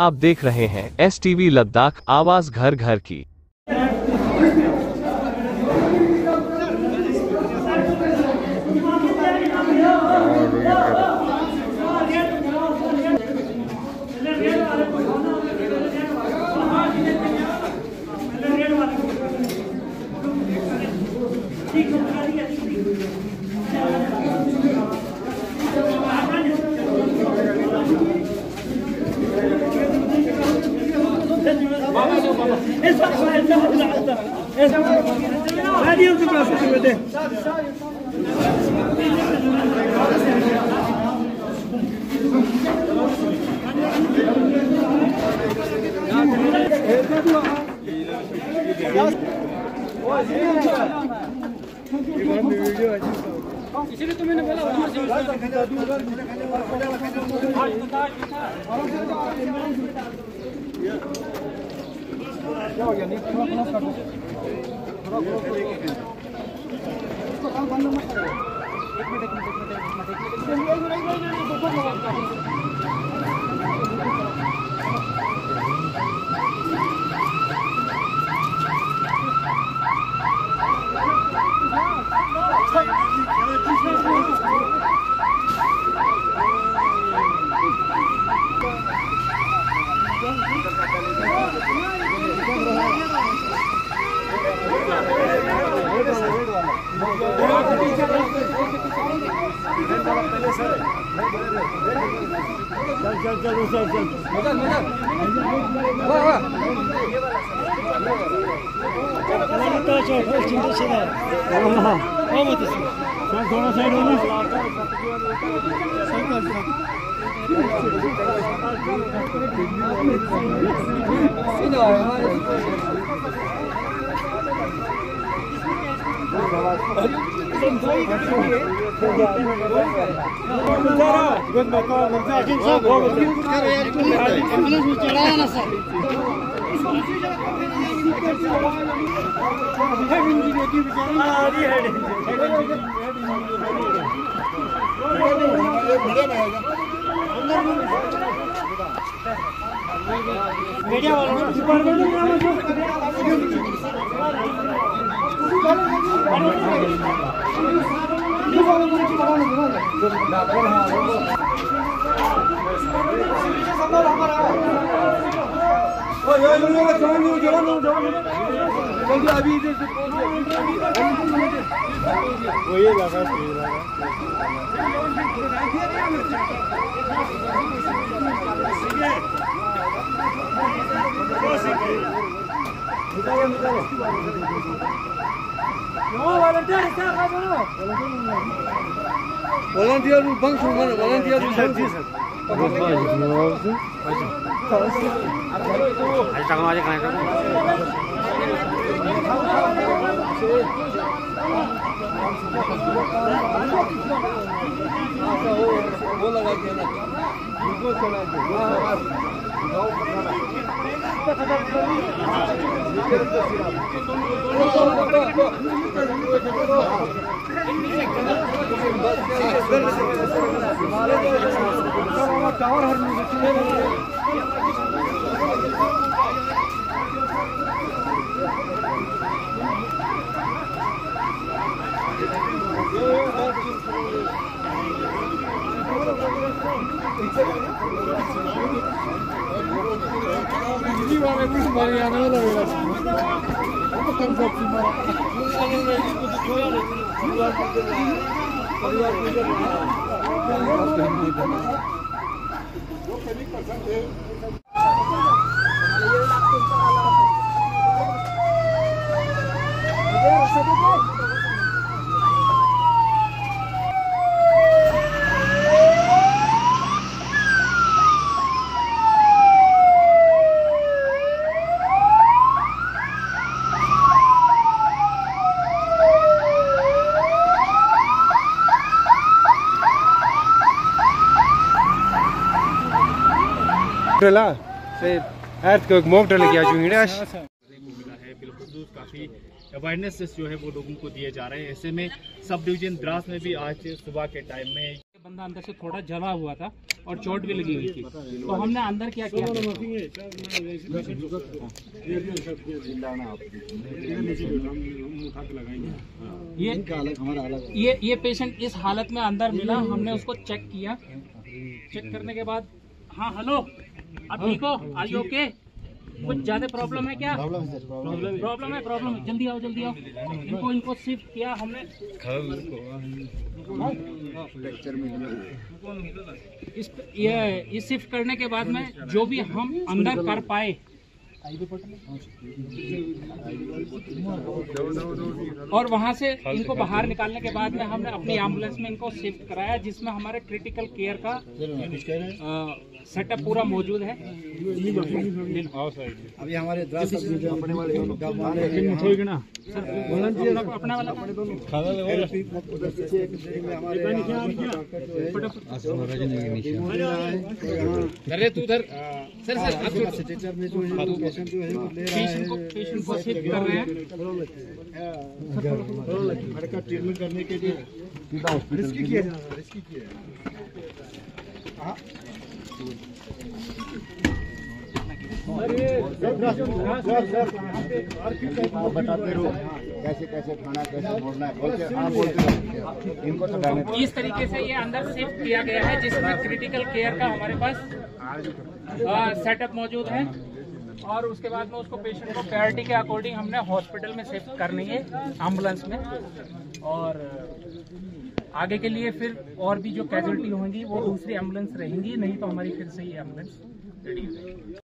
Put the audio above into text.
आप देख रहे हैं STV लद्दाख, आवाज घर घर की। इसीलिए तो मैंने बोला media volunteer bang semua volunteer saji sir aja tangan aja kan वो लगा के ना बिल्कुल चला दो से अर्थ को मोक डल गया जो हिड़ा मिला है बिल्कुल दूध काफी अवेयरनेस जो है वो लोगों को दिए जा रहे हैं। ऐसे में सब डिवीजन द्रास में भी आज सुबह के टाइम में बंदा अंदर से थोड़ा जला हुआ था और चोट भी लगी हुई थी, तो हमने अंदर क्या किया, ये पेशेंट इस हालत में अंदर मिला, हमने उसको चेक किया। चेक करने के बाद, हाँ हेलो, आप ठीक हो, आर यू ओके, कुछ ज्यादा प्रॉब्लम है क्या? प्रॉब्लम है, जल्दी आओ जल्दी आओ। इनको शिफ्ट किया हमने। इस शिफ्ट करने के बाद में जो भी हम अंदर कर पाए, और वहां से इनको बाहर निकालने के बाद में हमने अपनी एम्बुलेंस में इनको शिफ्ट कराया, जिसमें हमारे क्रिटिकल केयर का सेटअप पूरा मौजूद है। अभी हमारे अपने वाले अपना वाला अरे तू उधर सर में जो है पेशेंट जो है वो ले रहा है, पेशेंट को शिफ्ट कर रहे हैं। का ट्रीटमेंट करने के लिए रिस्की किया बताते रहो कैसे कैसे खाना, कैसे बोलना है, इनको तो इस तरीके से ये अंदर शिफ्ट किया गया है, जिसमें क्रिटिकल केयर का हमारे पास सेटअप मौजूद है। और उसके बाद में उसको पेशेंट को प्रायोरिटी के अकॉर्डिंग हमने हॉस्पिटल में शिफ्ट करनी है एम्बुलेंस में, और आगे के लिए फिर और भी जो कैजुअलिटी होंगी वो दूसरी एम्बुलेंस रहेंगी, नहीं तो हमारी फिर से ये एम्बुलेंस रेडी है।